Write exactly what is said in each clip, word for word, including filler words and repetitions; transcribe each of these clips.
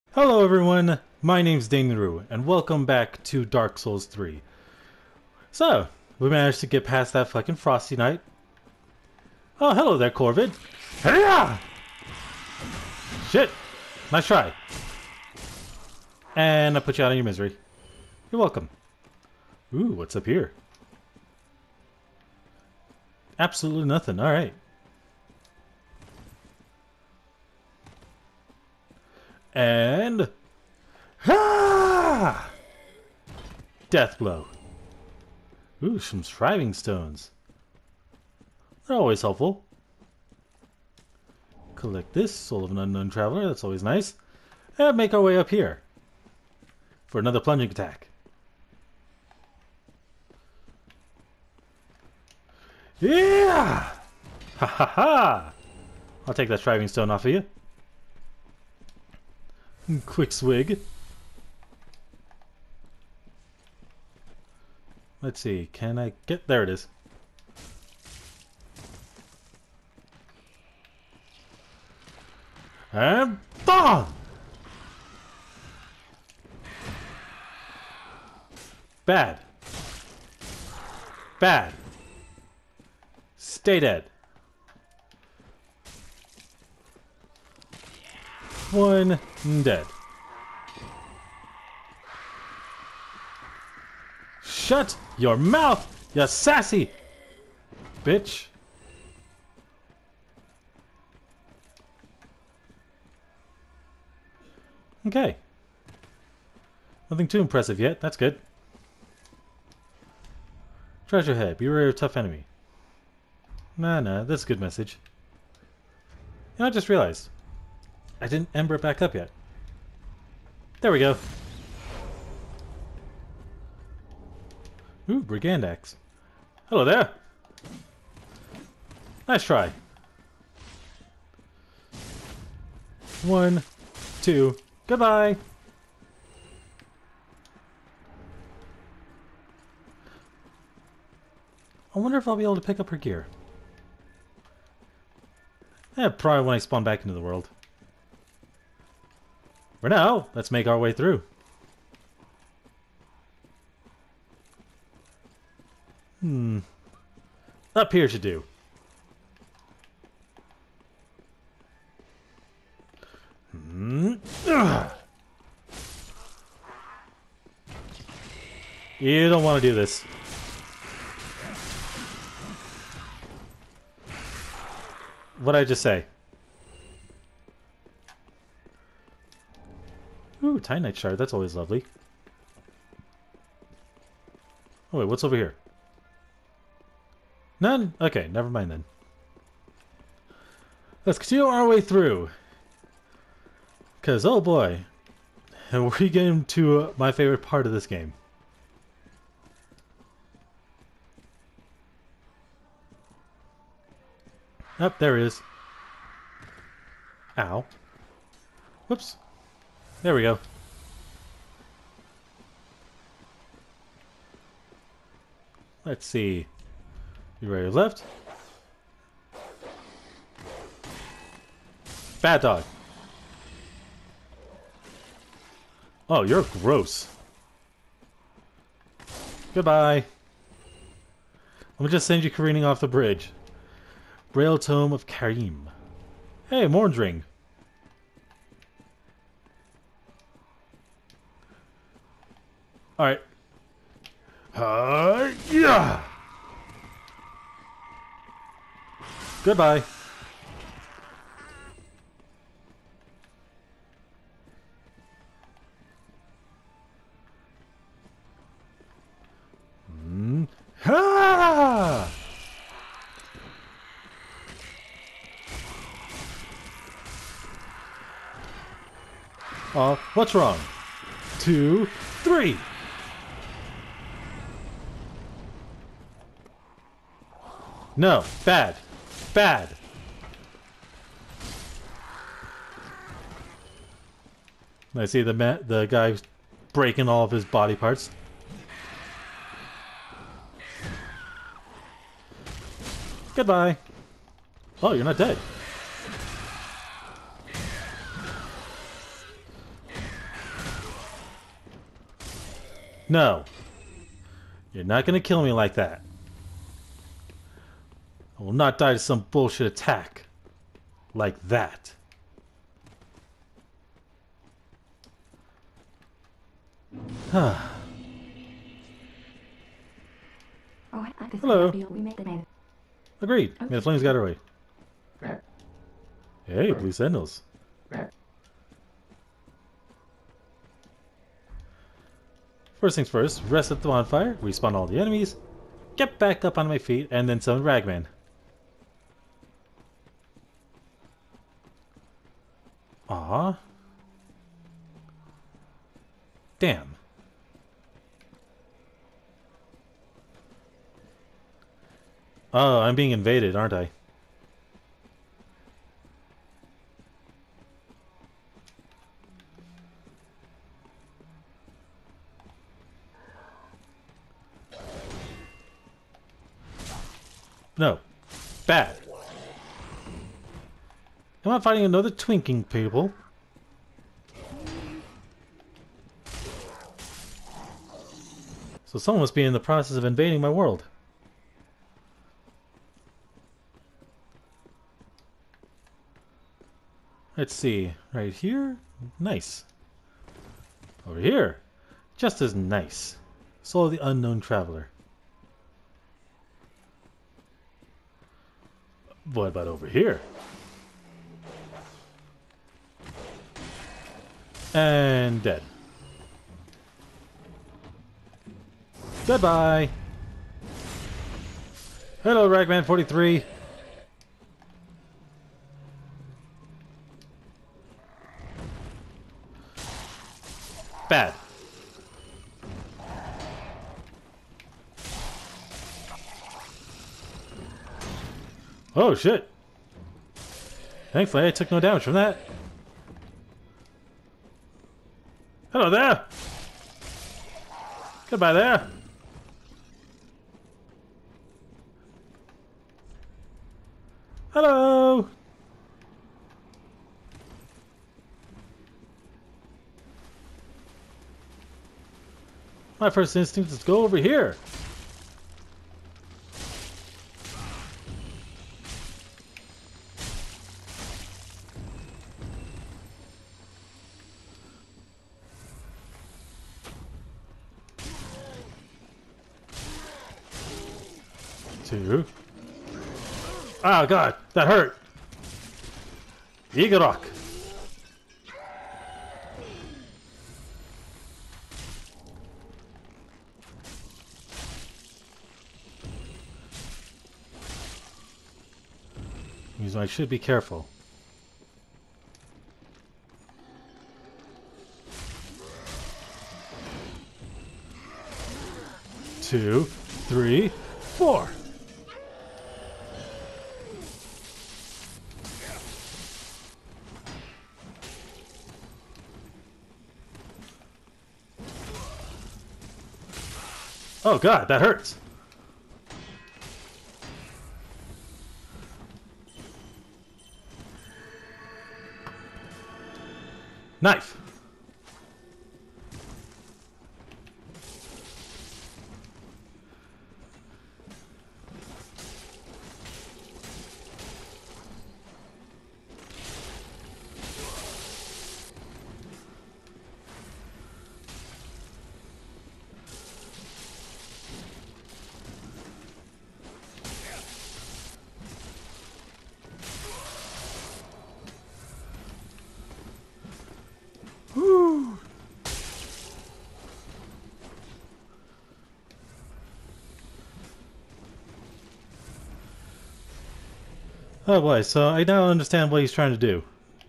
Hello everyone, my name's Daneru, and welcome back to Dark Souls three. So, we managed to get past that fucking Frosty Night. Oh, hello there, Corvid. Hiya! Shit! Nice try. And I put you out of your misery. You're welcome. Ooh, what's up here? Absolutely nothing, alright. And... Ha! Death blow. Ooh, some shriving stones. They're always helpful. Collect this, Soul of an Unknown Traveler, that's always nice. And make our way up here. For another plunging attack. Yeah! Ha ha ha! I'll take that shriving stone off of you. Quick swig. Let's see, can I get... There it is. And... BOM! Bad. Bad. Stay dead. One dead. Shut your mouth, you sassy bitch. Okay. Nothing too impressive yet. That's good. Treasure head. Beware of tough enemy. Nah, nah. That's a good message. You know, I just realized I didn't ember it back up yet. There we go. Ooh, Brigand Axe. Hello there. Nice try. One, two, goodbye. I wonder if I'll be able to pick up her gear. Eh, probably when I spawn back into the world. For now, let's make our way through. Hmm. Up here should do. Hmm. Ugh. You don't want to do this. What'd I just say? Ooh, Titanite shard. That's always lovely. Oh wait, what's over here? None? Okay, never mind then. Let's continue our way through. Because, oh boy, we're getting to uh, my favorite part of this game. Up, oh, there it is. Ow. Whoops. There we go. Let's see. You ready left? Bad dog. Oh, you're gross. Goodbye. Let me just send you careening off the bridge. Braille Tome of Karim. Hey, Morn's Ring. Alright. Uh, yeah. Goodbye. Mm. Ha! Uh, what's wrong? Two, three. No, bad. Bad. I see the ma the guy breaking all of his body parts. Goodbye. Oh, you're not dead. No. You're not gonna kill me like that. I will not die to some bullshit attack. Like that. Oh, I Hello. We made the name. Agreed. May the flames got her way. Right. Hey, blue sentinels. Right. First things first, rest at the bonfire, respawn all the enemies, get back up on my feet, and then summon Ragman. Aww. Damn. Oh, I'm being invaded, aren't I? No. Bad. Am I fighting another twinking people? So someone must be in the process of invading my world. Let's see. Right here? Nice. Over here? Just as nice. Soul of the Unknown Traveler. What about over here? And dead. Goodbye. Hello, Ragman forty-three. Bad. Oh shit. Thankfully I took no damage from that. Hello there. Goodbye there. Hello. My first instinct is to go over here. Two. Oh god, that hurt. Igorok. Means I should be careful. Two, three, four. Oh god, that hurts. Knife. Whew. Oh boy, so I now understand what he's trying to do.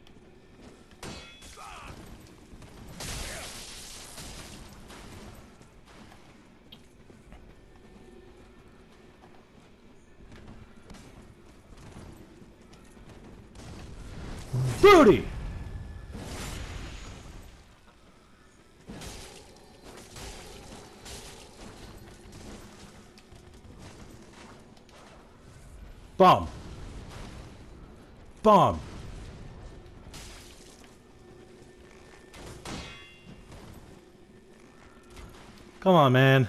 Booty! Bomb! Bomb! Come on, man.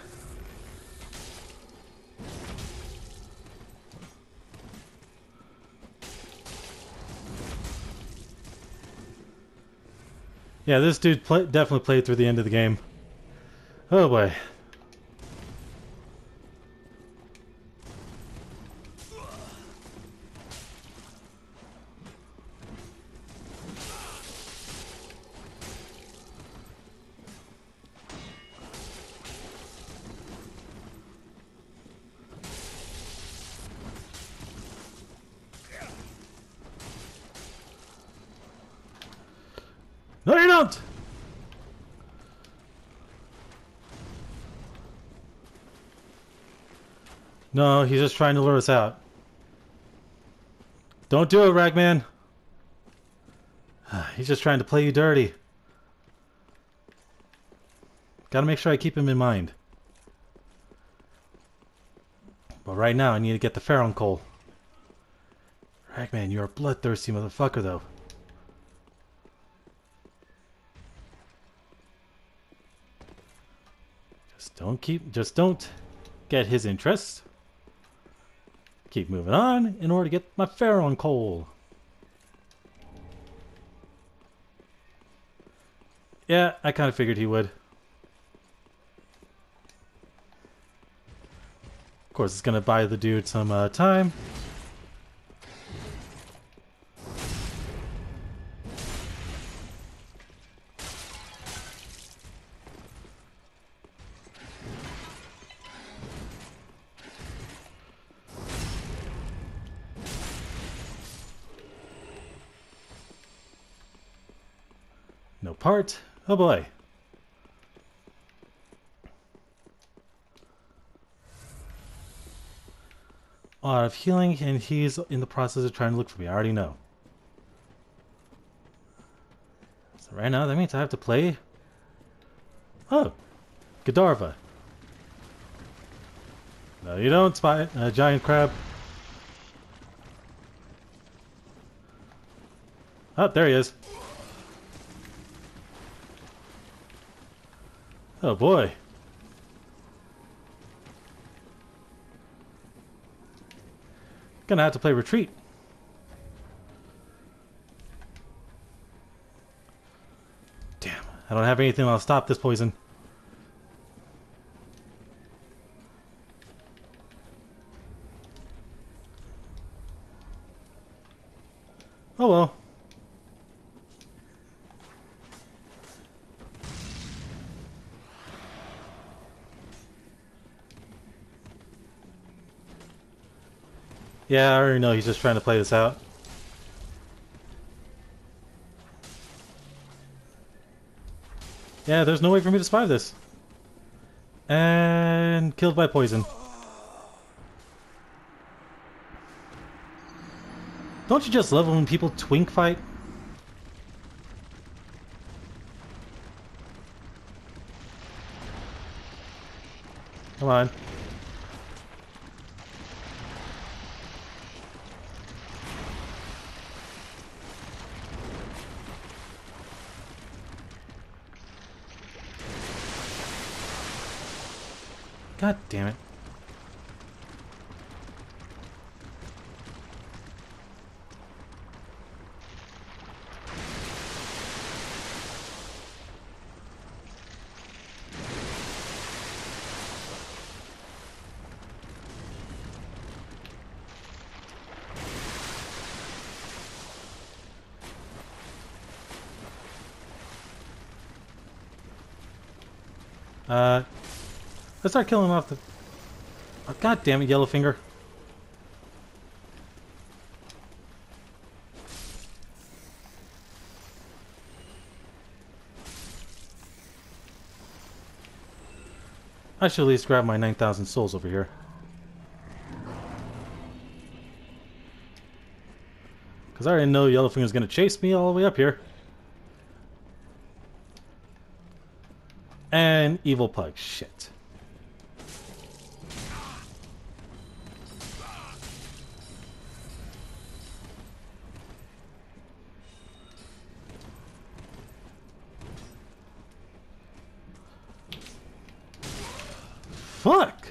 Yeah, this dude play definitely played through the end of the game. Oh boy. No, you don't! No, he's just trying to lure us out. Don't do it, Ragman. He's just trying to play you dirty. Gotta make sure I keep him in mind. But right now, I need to get the Pharaoh coal. Ragman, you're a bloodthirsty motherfucker, though. Just don't keep... Just don't get his interest. Keep moving on in order to get my Pharaoh coal. Yeah, I kind of figured he would. Of course, it's going to buy the dude some uh, time. No part. Oh boy. A lot of healing, and he's in the process of trying to look for me. I already know. So right now, that means I have to play... Oh! Godiva. No, you don't, spy. Uh, giant crab. Oh, there he is. Oh boy. Gonna have to play retreat. Damn, I don't have anything that'll stop this poison. Oh well. Yeah, I already know he's just trying to play this out. Yeah, there's no way for me to survive this. And killed by poison. Don't you just love when people twink fight? Come on. God damn it. Uh, let's start killing off the... Oh, God damn it, Yellowfinger. I should at least grab my nine thousand souls over here. Because I already know Yellowfinger's going to chase me all the way up here. And Evil Pug. Shit. fuck?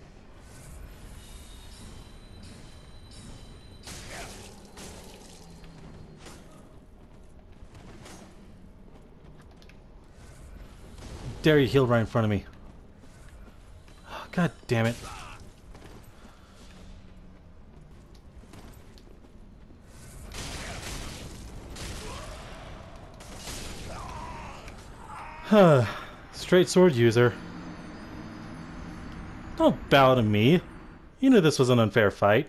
Dare you heal right in front of me. Oh, God damn it. Straight sword user. Don't bow to me. You knew this was an unfair fight.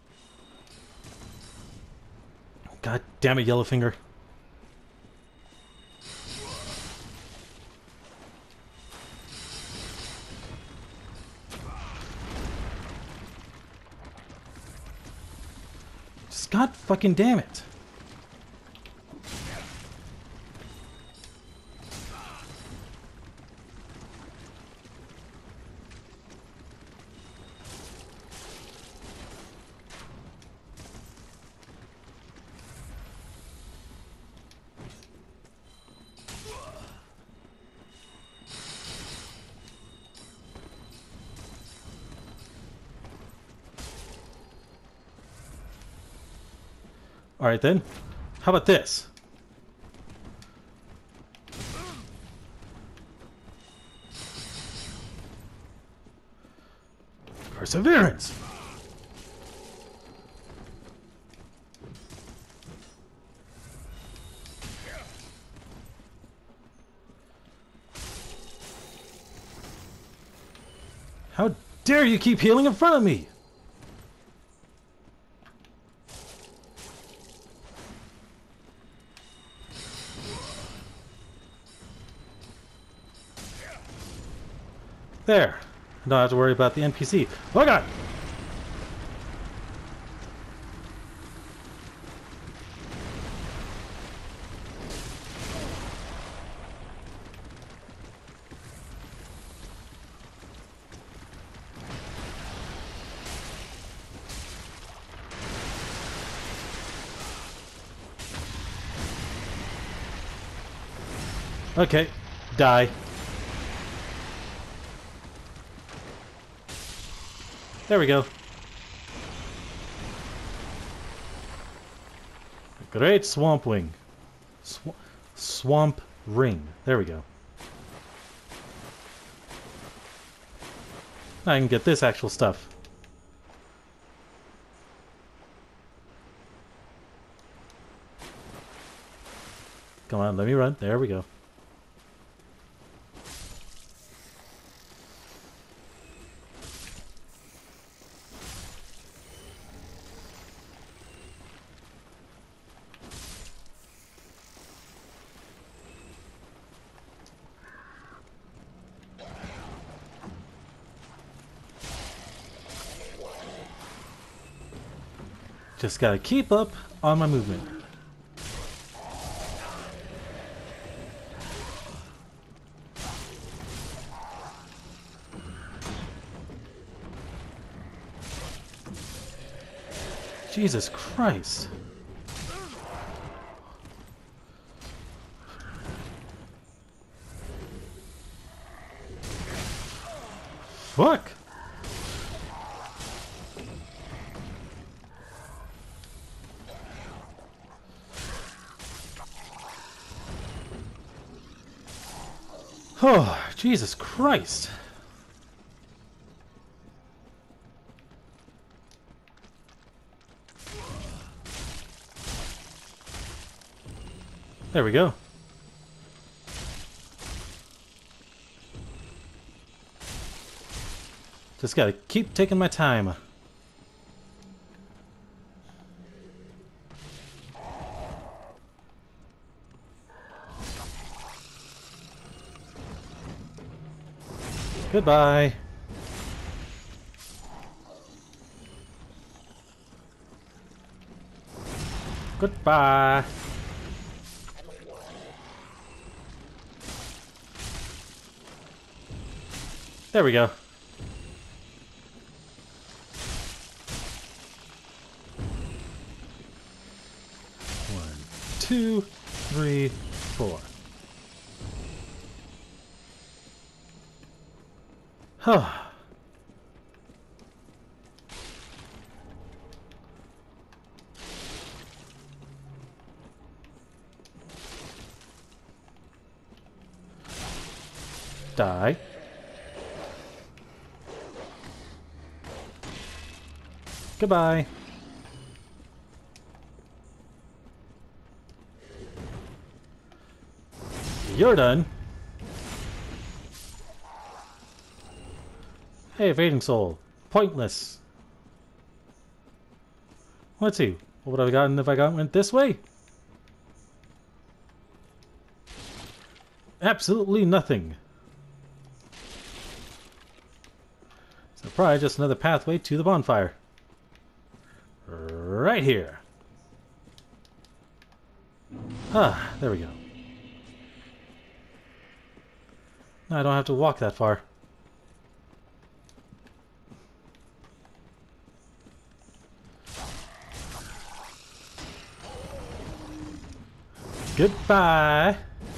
God damn it, Yellowfinger. Just God fucking damn it. Alright then. How about this? Perseverance! How dare you keep healing in front of me? There. I don't have to worry about the N P C. Oh god! Okay. Die. There we go. Great swamp wing. Sw swamp ring. There we go. I can get this actual stuff. Come on, let me run. There we go. Just gotta keep up on my movement. Jesus Christ. Fuck. Oh, Jesus Christ. There we go. Just gotta keep taking my time. Goodbye. Goodbye. There we go. One, two, three, four. Die. Goodbye. You're done. Hey, Evading Soul. Pointless. Let's see. What would I have gotten if I got went this way? Absolutely nothing. So probably just another pathway to the bonfire. Right here. Ah, there we go. Now I don't have to walk that far. Goodbye.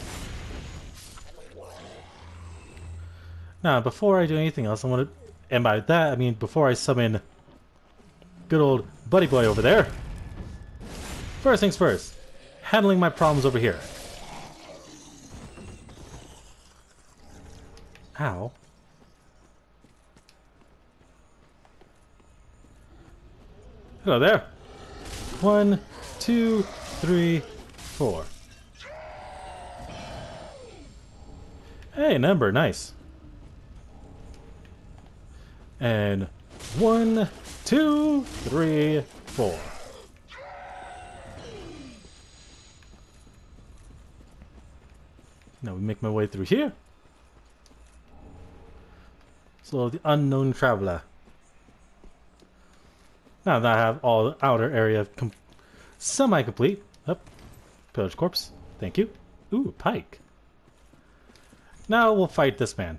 Now, before I do anything else, I want to, and by that I mean before I summon good old buddy boy over there. First things first, handling my problems over here. Ow. Hello there. One, two, three, four. Hey, number, nice. And one, two, three, four. Now we make my way through here. So the unknown traveler. Now that I have all the outer area com semi-complete. Up, pillage corpse. Thank you. Ooh, pike. Now we'll fight this man.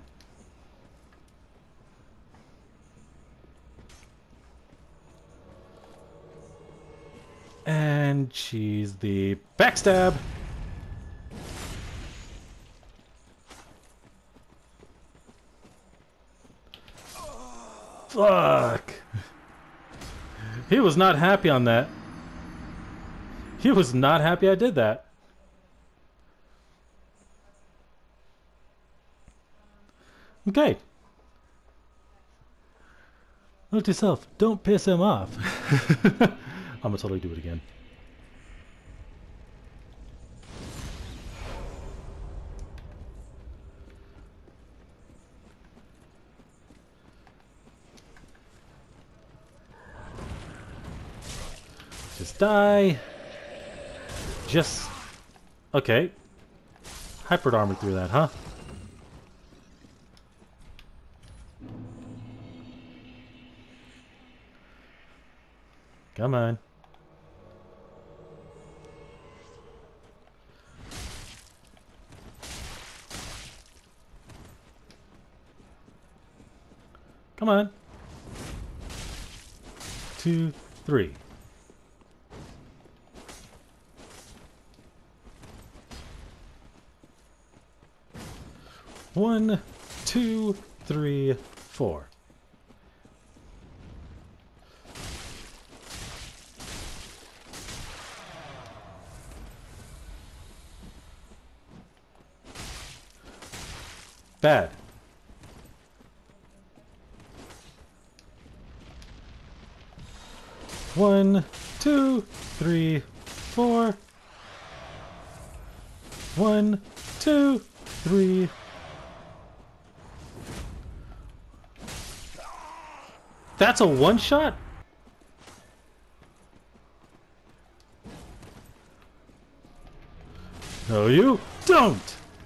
And she's the backstab. Fuck. He was not happy on that. He was not happy I did that. Okay. Note to yourself, don't piss him off. I'm gonna totally do it again. Just die. Just... Okay. Hypered armor through that, huh? Come on. Come on. Two, three. One, two, three, four. Bad. One, two, three, four. One, two, three. That's a one shot? No, you don't!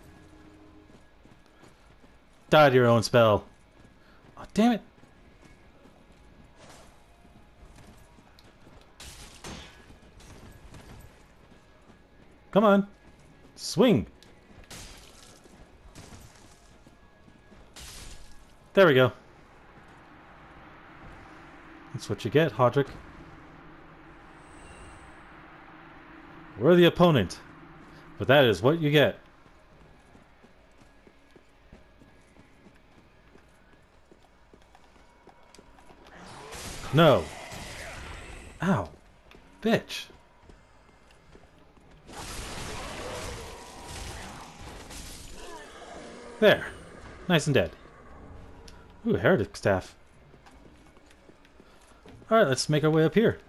Die to your own spell. Oh, damn it. Come on. Swing. There we go. That's what you get, Hodrick. We're the opponent. But that is what you get. No. Ow. Bitch. There. Nice and dead. Ooh, heretic staff. Alright, let's make our way up here.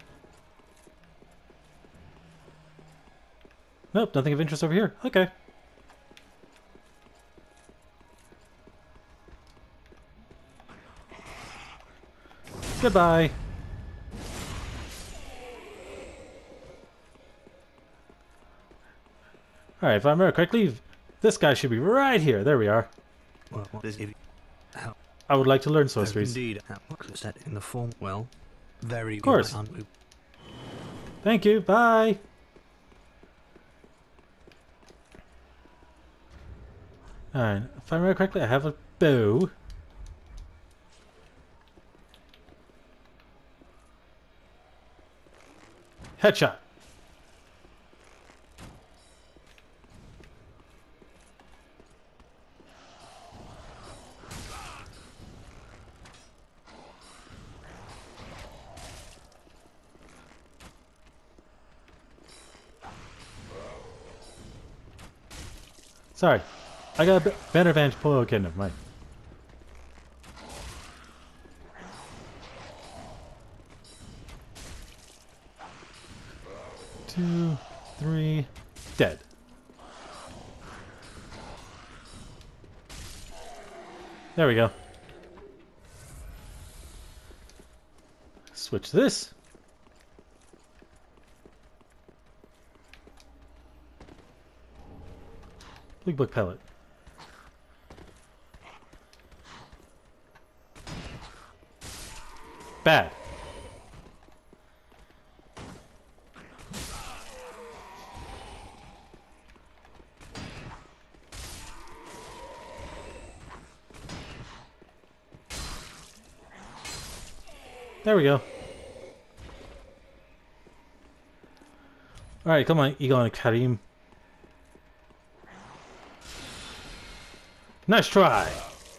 Nope, nothing of interest over here. Okay. Goodbye. Alright, if I remember correctly, this guy should be right here. There we are. Well, what is it? How? I would like to learn sorceries. Indeed. How? Set in the form. Well, very. Of course. Good. Thank you. Bye. Alright, if I remember correctly, I have a bow. Headshot. Sorry, I got a better vantage point. Okay, never mind. Two, three, dead. There we go. Switch this. Big book pellet. Bad. There we go. Alright, come on, Egon and Karim. Nice try!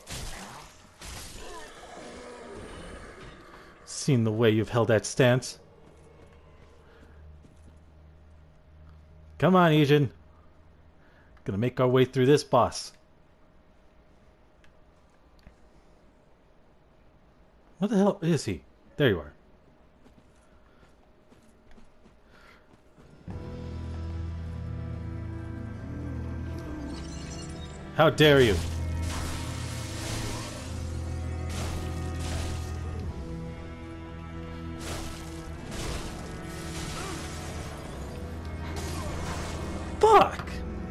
Seen the way you've held that stance. Come on, Ejin. Gonna make our way through this boss. What the hell is he? There you are. How dare you? Fuck!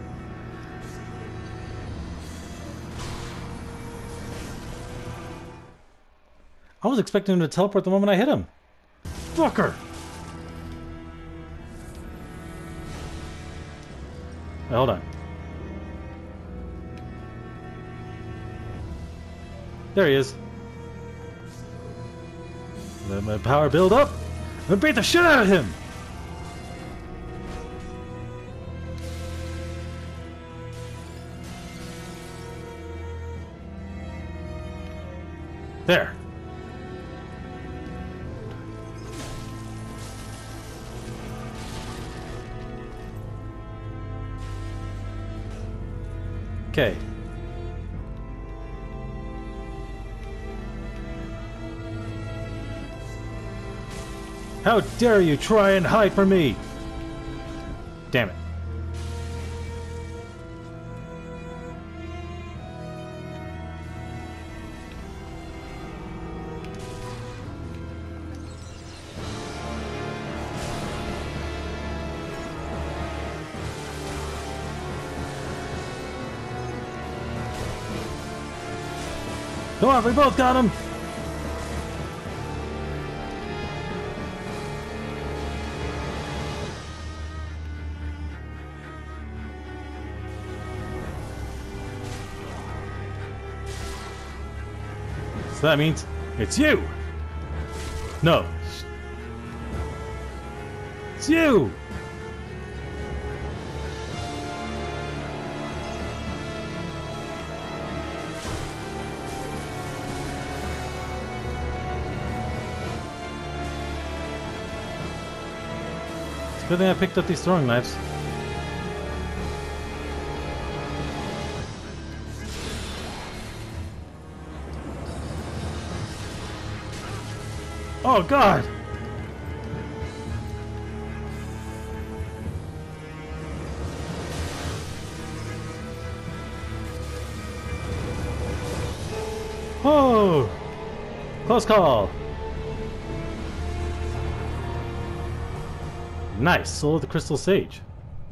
I was expecting him to teleport the moment I hit him. Fucker! Wait, hold on. There he is. Let my power build up and beat the shit out of him! There. Okay. How dare you try and hide from me! Damn it. Come on, we both got him! So that means it's you! No. It's you! Good thing I picked up these throwing knives. Oh god! Oh! Close call! Nice! Soul of the Crystal Sage.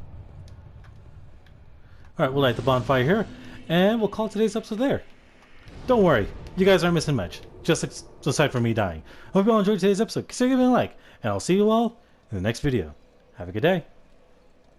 Alright, we'll light the bonfire here, and we'll call today's episode there. Don't worry, you guys aren't missing much, just ex aside from me dying. I hope you all enjoyed today's episode. Consider giving a like, and I'll see you all in the next video. Have a good day.